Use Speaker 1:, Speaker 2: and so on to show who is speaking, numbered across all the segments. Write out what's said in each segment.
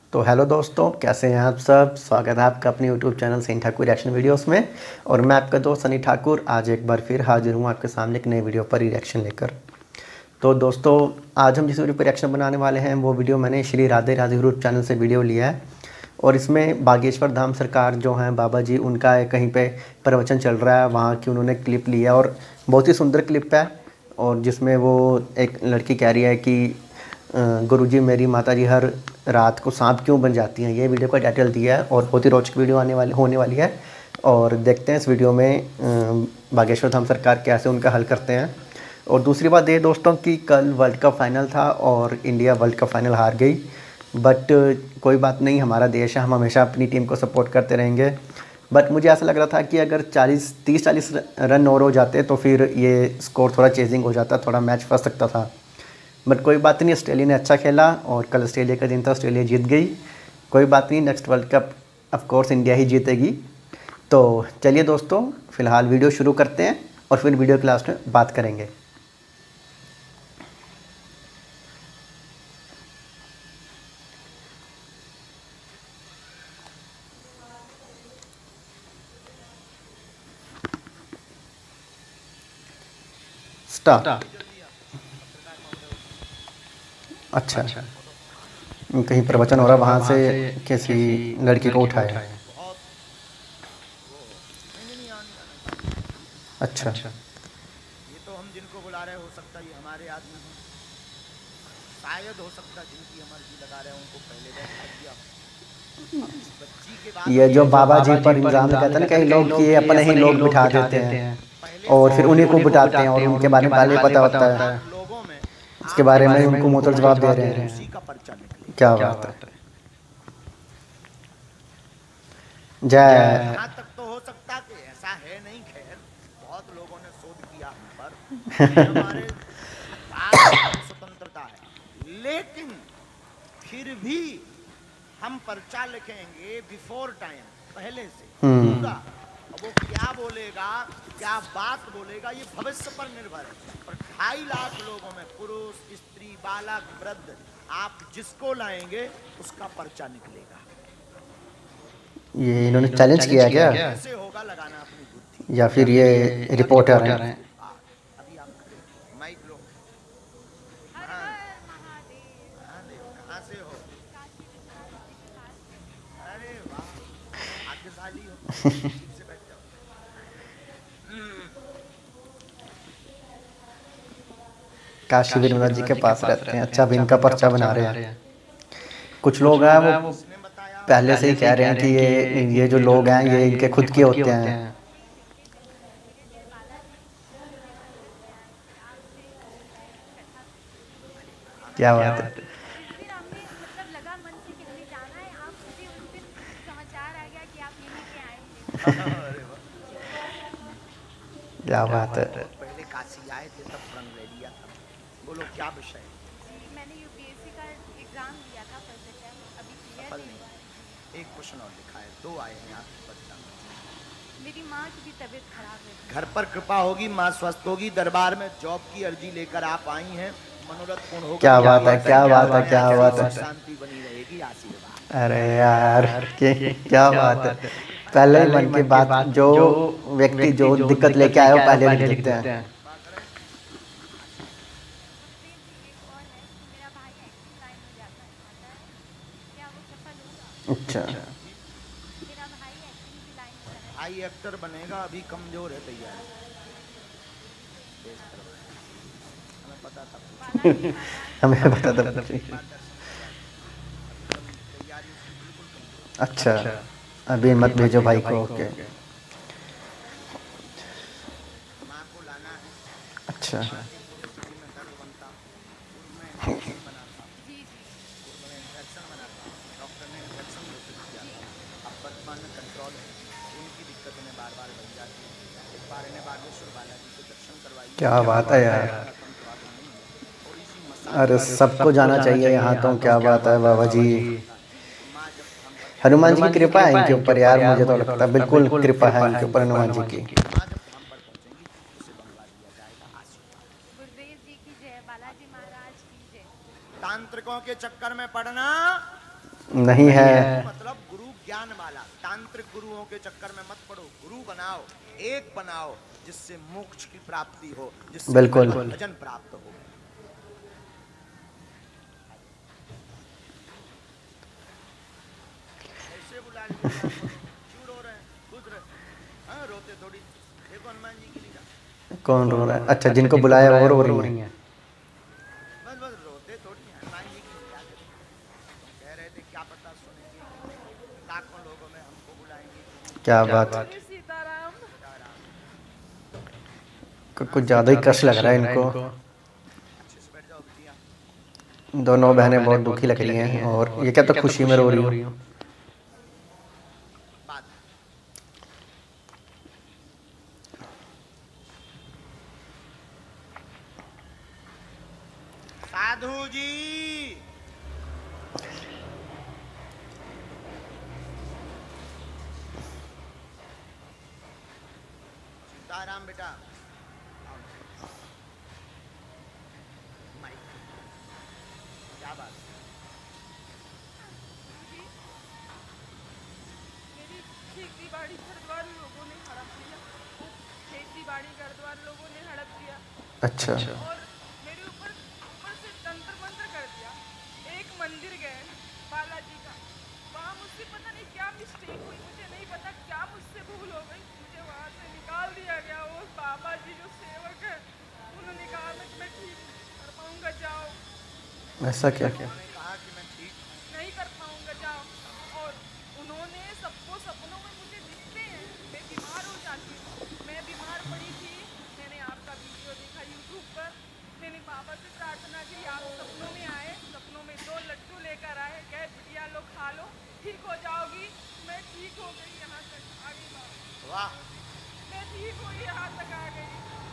Speaker 1: तो हेलो दोस्तों, कैसे हैं आप सब। स्वागत है आपका अपने YouTube channel Sunny Thakur reaction videos में। और मैं आपका दोस्त सनी ठाकुर आज एक बार फिर हाजिर हूँ आपके सामने एक नए वीडियो पर रिएक्शन लेकर। तो दोस्तों, आज हम जिस वीडियो पर रिएक्शन बनाने वाले हैं वो वीडियो मैंने श्री राधे राधे यूट्यूब चैनल से वीडियो लिया है। और इसमें बागेश्वर धाम सरकार जो हैं बाबा जी, उनका कहीं पे प्रवचन चल रहा है, वहाँ की उन्होंने क्लिप लिया और बहुत ही सुंदर क्लिप है। और जिसमें वो एक लड़की कह रही है कि गुरुजी मेरी माता जी हर रात को सांप क्यों बन जाती हैं। ये वीडियो का टाइटल दिया है और बहुत ही रोचक वीडियो होने वाली है। और देखते हैं इस वीडियो में बागेश्वर धाम सरकार कैसे उनका हल करते हैं। और दूसरी बात ये दोस्तों कि कल वर्ल्ड कप फाइनल था और इंडिया वर्ल्ड कप फाइनल हार गई। बट कोई बात नहीं, हमारा देश है, हम हमेशा अपनी टीम को सपोर्ट करते रहेंगे। बट मुझे ऐसा लग रहा था कि अगर 30-40 रन और हो जाते तो फिर ये स्कोर थोड़ा चेजिंग हो जाता, थोड़ा मैच फंस सकता था। बट कोई बात नहीं, ऑस्ट्रेलिया ने अच्छा खेला और कल ऑस्ट्रेलिया का दिन था, ऑस्ट्रेलिया जीत गई। कोई बात नहीं, next world cup of course India ही जीतेगी। तो चलिए दोस्तों, फ़िलहाल वीडियो शुरू करते हैं और फिर वीडियो के लास्ट में बात करेंगे। स्टार्ट। अच्छा, कहीं प्रवचन हो रहा, वहाँ से किसी लड़की को उठाया। अच्छा,
Speaker 2: ये तो हम जिनको बुला रहे हो सकता है ये हमारे आदमी हो, शायद हो सकता है जिनकी हम अर्जी लगा रहे हैं उनको पहले बैठा दिया। अब इस बच्ची के बाद
Speaker 1: ये जो बाबा जी पर इंजाम कहते हैं ना कई लोग कि ये अपने ही लोग बिठा देते हैं और फिर उन्हीं को बिठाते हैं और उनके बारे में पहले पता होता है,
Speaker 2: लोगों में
Speaker 1: इसके बारे में उनको मुंह तोड़ जवाब दे रहे हैं।
Speaker 2: उसी का पर्चा निकले।
Speaker 1: क्या बात है। जय।
Speaker 2: यहाँ तक तो हो सकता कि ऐसा है नहीं, खैर बहुत लोगों ने शोध किया हम पर हमारे भारत में स्वतंत्रता है, लेकिन फिर भी हम पर्चा लिखेंगे बिफोर टाइम, पहले से पूरा। अब वो क्या बोलेगा, क्या बात बोलेगा, ये भविष्य पर निर्भर है। और 2.5 लाख लोगों में पुरुष स्त्री बालक वृद्ध आप जिसको लाएंगे उसका पर्चा निकलेगा।
Speaker 1: ये इन्होंने चैलेंज किया क्या,
Speaker 2: कैसे होगा लगाना अपनी बुद्धि,
Speaker 1: या फिर ये रिपोर्टर हैं?
Speaker 2: अभी आप करें माइक लो। महादेव कहाँ से हो? अरे वाह, भाग्यशाली हो। ठीक से बैठ जाओ।
Speaker 1: काशी विश्वनाथ जी के पास रहते हैं। अच्छा, अब इनका पर्चा बना रहे हैं। कुछ लोग हैं वो पहले से ही कह रहे हैं कि ये जो लोग हैं ये इनके खुद के होते हैं। क्या बात है। क्या बात है।
Speaker 2: पहले काशी आए थे तब रंग ले लिया था। बोलो क्या विषय?
Speaker 3: मैंने यूपीएससी का एग्जाम दिया था फर्स्ट अटेम्प्ट, अभी क्लियर नहीं हुआ है।
Speaker 2: एक क्वेश्चन और लिखा है, 2 आए हैं आपके पर्चा।
Speaker 3: मेरी माँ की भी तबीयत खराब है।
Speaker 2: घर पर कृपा होगी, माँ स्वस्थ होगी। दरबार में जॉब की अर्जी लेकर आप आई हैं, मनोरथ पूर्ण होगा।
Speaker 1: क्या बात है, क्या बात है, क्या बात है।
Speaker 2: शांति बनी रहेगी, आशीर्वाद।
Speaker 1: अरे यार, क्या बात है। पहले ही मन की बात, जो व्यक्ति जो दिक्कत लेके आया वो पहले लिख देते हैं।
Speaker 3: मेरा भाई एक्टिंग लाइन में जाता है, आता है क्या वो सफल होगा?
Speaker 1: अच्छा,
Speaker 3: मेरा भाई एक्टिंग की लाइन में जाता है।
Speaker 2: भाई एक्टर बनेगा, अभी कमजोर है, तैयार हमें पता था।
Speaker 1: हमें पता था। अच्छा, अभी मत भेजो भाई को। ओके,
Speaker 2: माँ को लाना है।
Speaker 1: अच्छा।
Speaker 2: डॉक्टर ने इंफेक्शन घोषित किया था, अब वर्तमान में कंट्रोल है। उनकी दिक्कत इन्हें बार बार बन जाती है। एक बार इन्हें बागेश्वर बालाजी से दर्शन करवाइए।
Speaker 1: क्या बात है यार। अरे सबको जाना चाहिए यहाँ तो। क्या बात है बाबा जी। हनुमान जी की कृपा है इनके ऊपर यार, मुझे तो लगता है बिल्कुल कृपा है इनके ऊपर हनुमान जी की।
Speaker 3: गुरुदेव जी की जय, बालाजी महाराज की जय।
Speaker 2: तांत्रिकों के चक्कर में पड़ना
Speaker 1: नहीं है।
Speaker 2: मतलब गुरु ज्ञान वाला। तांत्रिक गुरुओं के चक्कर में मत पड़ो, गुरु बनाओ, एक बनाओ, जिससे मोक्ष की प्राप्ति हो, जिससे
Speaker 1: बिल्कुल।
Speaker 2: भगवत भजन प्राप्त हो। ऐसे बुला लिया आपको, क्यों रो रहे हैं? खुश रहे। हाँ, रोते थोड़ी। देखो हनुमान जी की लीला।
Speaker 1: कौन रो रहा है? अच्छा, जिनको बुलाया वो रो रही हैं।
Speaker 2: बस बस रोते थोड़ी हैं। हनुमान जी की लीला देखो। तुम कह रहे थे क्या पता सुनेंगे, लाखों लोगों में हमको बुलाएंगे।
Speaker 1: क्या बात।
Speaker 3: बोलिए सीताराम।
Speaker 1: कुछ ज़्यादा ही कष्ट लग रहा है इनको।
Speaker 2: अच्छे से बैठ जाओ बिटिया।
Speaker 1: दोनों बहनें बहुत दुखी लग रही हैं, और ये क्या तो खुशी में रो रही हूँ।
Speaker 2: बात साधु जी, सीताराम बेटा। आओ। माइक। क्या बात?
Speaker 3: मेरी खेती बाड़ी घर द्वार लोगों ने हड़प लिया। खेती बाड़ी घर द्वार लोगों ने हड़प लिया।
Speaker 1: अच्छा।
Speaker 3: और मेरे ऊपर ऊपर से तंत्र मंत्र कर दिया। एक मंदिर गए बालाजी का, वहाँ मुझसे पता नहीं क्या मिस्टेक हुई, मुझे नहीं पता क्या मुझसे भूल हो गई, मुझे वहाँ से निकाल दिया गया। वो बाबा जी जो सेवक है, उन्होंने कहा मैं ठीक कर पाऊंगा, जाओ।
Speaker 1: ऐसा क्या?
Speaker 2: उन्होंने कहा कि मैं ठीक
Speaker 3: नहीं कर पाऊंगा, जाओ। और उन्होंने सबको सपनों में मुझे दिखते हैं, मैं बीमार हो जाती हूँ। मैं बीमार पड़ी थी, मैंने आपका वीडियो देखा यूट्यूब पर, मैंने बाबा से प्रार्थना की, आप सपनों में आए, सपनों में 2 लड्डू लेकर आए, कहे बिटिया लो खा लो, ठीक हो जाओगी। मैं ठीक हो गई, यहाँ तक आ गई बाबा।
Speaker 2: वाह।
Speaker 3: मैं ठीक हुई, यहाँ तक आ गई।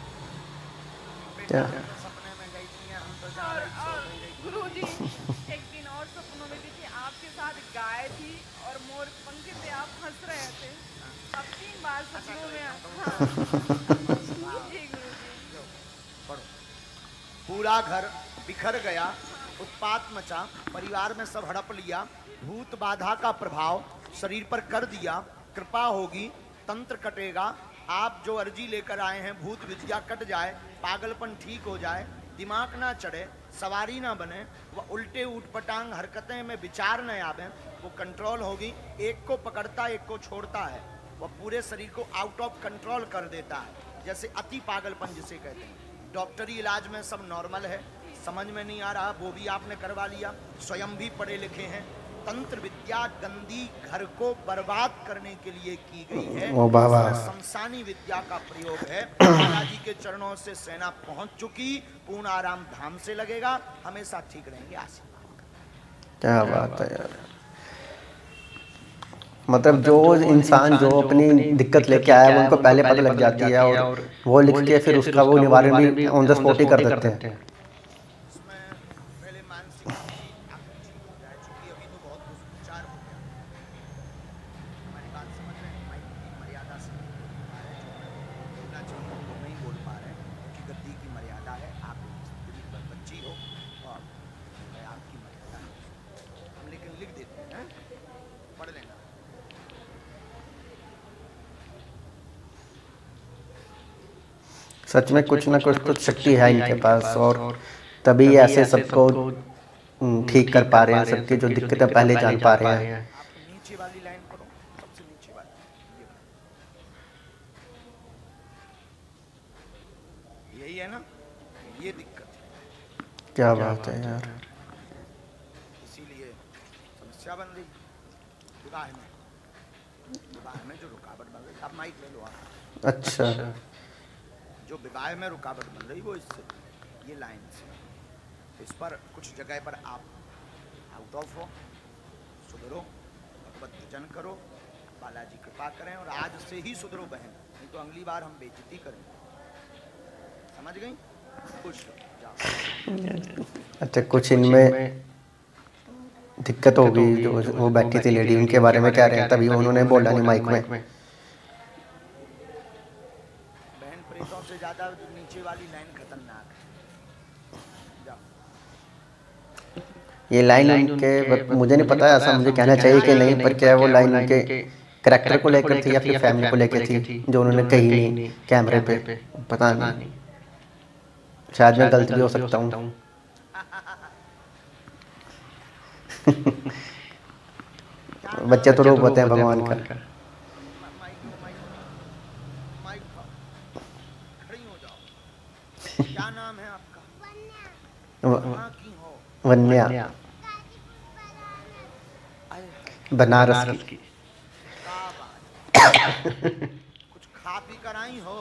Speaker 2: बेटा हम तो सपने में गई थी, हम तो जा
Speaker 3: और
Speaker 2: रही सो गई रही।
Speaker 3: गुरुजी एक दिन और सपनों में दिखे, आपके साथ गाय थी और मोर पंख थे, आप हंस रहे थे। अब 3 बार सपनों में हाँ। जी गुरुजी।
Speaker 2: पढ़ो। पूरा घर बिखर गया, उत्पात मचा, परिवार में सब हड़प लिया, भूत बाधा का प्रभाव शरीर पर कर दिया, कृपा होगी, तंत्र कटेगा, आप जो अर्जी लेकर आए हैं भूत विद्या कट जाए, पागलपन ठीक हो जाए, दिमाग ना चढ़े, सवारी ना बने, वह उल्टे ऊटपटांग हरकतें में विचार न आवे, वो कंट्रोल होगी। एक को पकड़ता एक को छोड़ता है, वह पूरे शरीर को आउट ऑफ कंट्रोल कर देता है, जैसे अति पागलपन जिसे कहते हैं। डॉक्टरी इलाज में सब नॉर्मल है, समझ में नहीं आ रहा वो भी आपने करवा लिया, स्वयं भी पढ़े लिखे हैं। तंत्र विद्या गंदी घर को बर्बाद करने के लिए की गई है,
Speaker 1: ओ बाबा।
Speaker 2: इसमें शमशानी विद्या का प्रयोग है। बालाजी के चरणों से सेना पहुंच चुकी, पूर्ण आराम धाम से लगेगा, हमेशा ठीक रहेंगे। आशीर्वाद।
Speaker 1: क्या बात है यार। मतलब जो इंसान जो अपनी दिक्कत लेके आया है उनको पहले पता लग जाती है, और वो लिख के फिर उसका वो निवारण भी ऑन द स्पॉट ही कर देते हैं।
Speaker 2: इसमें पहले मानसिक स्थिति आपकी ठीक हो जाए, चूंकि अभी तो बहुत कुछ विचार हो गया। हमारी बात समझ रहे हैं? माइक की मर्यादा से नहीं बोल पा रहे, जो बोलना चाहिए वो नहीं बोल पा रहे, क्योंकि गद्दी की मर्यादा है। आप एक बच्ची हो और आपकी मर्यादा है, हम लेकिन लिख देते हैं, पढ़ लेना।
Speaker 1: सच में कुछ ना कुछ तो शक्ति है इनके पास, और तभी ऐसे सबको ठीक कर पा रहे हैं, सबकी जो दिक्कतें पहले जान पा रहे हैं।
Speaker 2: आप नीचे वाली लाइन पढ़ो, सबसे नीचे वाली, यही है ना, ये दिक्कत है।
Speaker 1: क्या बात है यार।
Speaker 2: इसीलिए समस्या बन रही विवाह में। विवाह में जो रुकावट बन रही, आप माइक ले लो आप।
Speaker 1: अच्छा।
Speaker 2: जो विवाह में रुकावट बन रही वो इससे, ये लाइन से, इस पर कुछ जगह पर आप आउट ऑफ हो, सुधरो, भगवत भजन करो, बालाजी कृपा करें, और आज से ही सुधरो बहन, नहीं तो अगली बार हम बेइज्जती करेंगे। समझ गई? खुश रहो, जाओ।
Speaker 1: अच्छा, कुछ इनमें दिक्कत होगी, जो वो बैठी थी लेडी, उनके बारे में कह रहे हैं, तभी उन्होंने बोला नहीं माइक में।
Speaker 2: बहन प्रेतों से ज्यादा नीचे वाली लाइन खतरनाक है, जाओ।
Speaker 1: ये लाइन उनके मुझे नहीं पता ऐसा मुझे कहना चाहिए कि नहीं, पर क्या वो लाइन उनके करैक्टर को लेकर थी या फिर फैमिली को लेकर थी जो उन्होंने कही नहीं कैमरे पे, पता नहीं, शायद मैं गलत भी हो सकता हूँ। बच्चे तो रोग होते हैं भगवान का।
Speaker 2: खड़ी हो जाओ। क्या नाम है आपका? कहाँ की हो?
Speaker 1: वन्या, बनारस की।
Speaker 2: क्या बात। कुछ खा पी कर आई हो?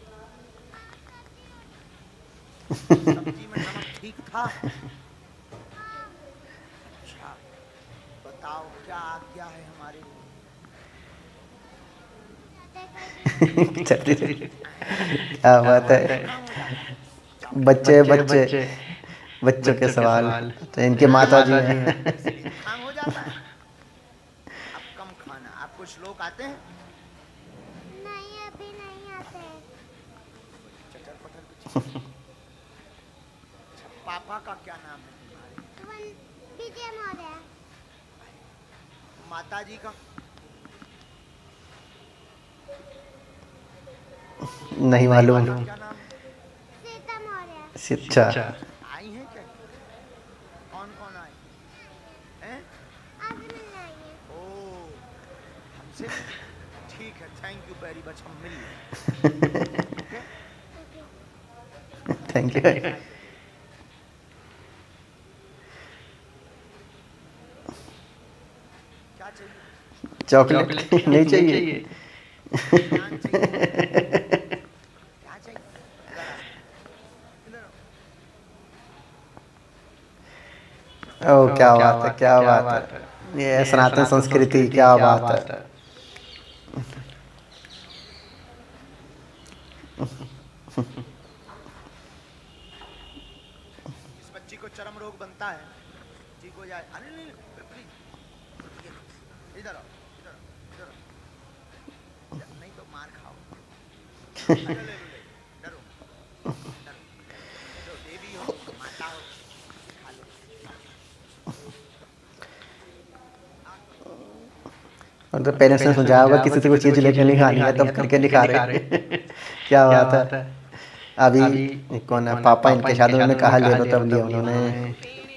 Speaker 2: सब्जी में नमक ठीक था? अच्छा, बताओ क्या आज्ञा है हमारे लिए?
Speaker 1: क्या बात है। बच्चे बच्चे बच्चों के सवाल तो इनके माता जी हैं।
Speaker 2: काम हो जाता है। अब कम खाना। आपको श्लोक आते हैं?
Speaker 4: नहीं, अभी नहीं आते।
Speaker 2: चटर पटर कुछ। पापा का क्या नाम है तुम्हारे?
Speaker 4: विजय मौर्य।
Speaker 2: माता जी का?
Speaker 1: नहीं मालूम।
Speaker 2: क्या नाम है?
Speaker 4: सीता मौर्य।
Speaker 1: शिक्षा।
Speaker 2: आई हैं क्या? कौन कौन आए हैं?
Speaker 4: आज मिलने आई है।
Speaker 2: ओ, हमसे? ठीक है, थैंक यू वेरी मच, हम मिल लें।
Speaker 1: Thank you.
Speaker 2: क्या चाहिए?
Speaker 1: चॉकलेट नहीं चाहिए।
Speaker 2: खान चाहिए? क्या चाहिए? इधर आओ, इधर आओ।
Speaker 1: ओ क्या बात है, क्या बात है। ये सनातन संस्कृति, क्या बात है।
Speaker 2: इस बच्ची को चरम रोग बनता है, ठीक हो जाए। अरे नहीं, प्लीज इधर आओ, इधर आओ, इधर आओ। नहीं तो मार खाओ। अरे ले लो, डरो, डरो, देवी हो, माता हो, खा लो।
Speaker 1: और तो पेरेंट्स ने समझाया होगा किसी से कोई चीज़ लेकर नहीं खानी है, तब करके नहीं खा रहे। क्या बात है। अभी कौन है पापा इनके, शायद उन्होंने कहा ले लो तब लिया उन्होंने।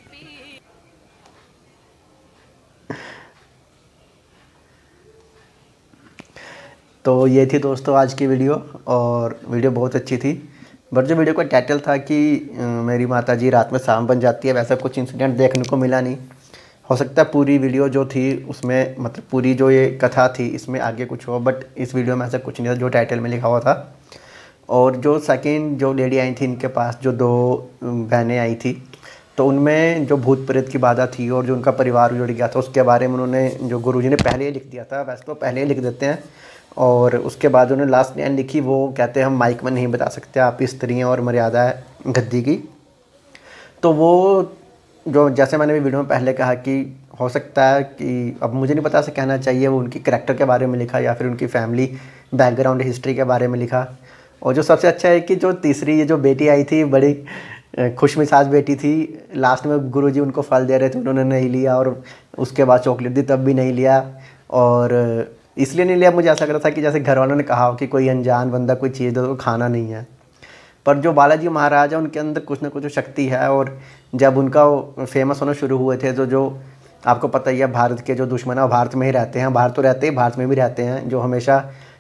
Speaker 1: तो ये थी दोस्तों आज की वीडियो, और वीडियो बहुत अच्छी थी। बट जो वीडियो का टाइटल था कि मेरी माता जी रात में सांप बन जाती है, वैसा कुछ इंसिडेंट देखने को मिला नहीं। हो सकता है पूरी वीडियो जो थी उसमें, मतलब पूरी जो ये कथा थी इसमें आगे कुछ हो, बट इस वीडियो में ऐसा कुछ नहीं था जो टाइटल में लिखा हुआ था। और जो सेकेंड जो लेडी आई थी इनके पास, जो 2 बहनें आई थी, तो उनमें जो भूत प्रेत की बाधा थी और जो उनका परिवार जुड़ गया था उसके बारे में उन्होंने, जो गुरुजी ने पहले ही लिख दिया था, वैसे तो पहले ही लिख देते हैं। और उसके बाद उन्होंने लास्ट लाइन लिखी, वो कहते हैं हम माइक में नहीं बता सकते, आप स्त्रियाँ और मर्यादा है गद्दी की। तो वो जो, जैसे मैंने भी वीडियो में पहले कहा कि हो सकता है कि, अब मुझे नहीं पता से कहना चाहिए, वो उनकी करैक्टर के बारे में लिखा या फिर उनकी फैमिली बैकग्राउंड हिस्ट्री के बारे में लिखा। और जो सबसे अच्छा है कि जो तीसरी ये जो बेटी आई थी, बड़ी खुश मिजाज बेटी थी। लास्ट में गुरुजी उनको फल दे रहे थे, उन्होंने नहीं लिया, और उसके बाद चॉकलेट दी तब भी नहीं लिया। और इसलिए नहीं लिया, मुझे ऐसा लग रहा था कि जैसे घर वालों ने कहा हो कि कोई अनजान बंदा कोई चीज़ दे तो खाना नहीं है। पर जो बालाजी महाराज है उनके अंदर कुछ ना कुछ शक्ति है। और जब उनका फेमस होना शुरू हुए थे, तो जो आपको पता ही है भारत के जो दुश्मन है भारत में ही रहते हैं, बाहर तो रहते ही, भारत में भी रहते हैं, जो हमेशा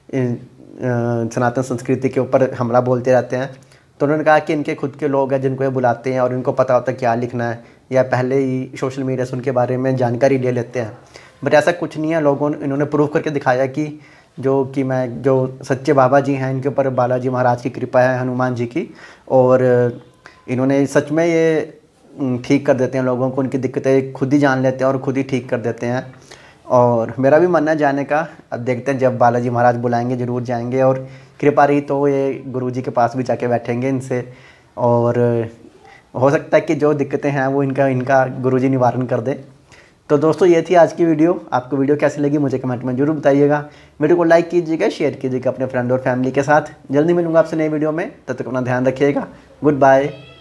Speaker 1: सनातन संस्कृति के ऊपर हमला बोलते रहते हैं। तो उन्होंने कहा कि इनके खुद के लोग हैं जिनको ये बुलाते हैं और इनको पता होता है क्या लिखना है, या पहले ही सोशल मीडिया से उनके बारे में जानकारी ले लेते हैं। बट ऐसा कुछ नहीं है, लोगों ने, इन्होंने प्रूव करके दिखाया कि जो सच्चे बाबा जी हैं, इनके ऊपर बालाजी महाराज की कृपा है, हनुमान जी की। और इन्होंने सच में ये ठीक कर देते हैं लोगों को, उनकी दिक्कतें खुद ही जान लेते हैं और खुद ही ठीक कर देते हैं। और मेरा भी मन है जाने का, अब देखते हैं, जब बालाजी महाराज बुलाएंगे ज़रूर जाएंगे। और कृपा रही तो ये गुरुजी के पास भी जाके बैठेंगे इनसे, और हो सकता है कि जो दिक्कतें हैं वो इनका गुरुजी निवारण कर दे। तो दोस्तों ये थी आज की वीडियो। आपको वीडियो कैसी लगी मुझे कमेंट में जरूर बताइएगा। वीडियो को लाइक कीजिएगा, शेयर कीजिएगा अपने फ्रेंड और फैमिली के साथ। जल्दी मिलूंगा आपसे नई वीडियो में, तब तक अपना ध्यान रखिएगा। Good bye.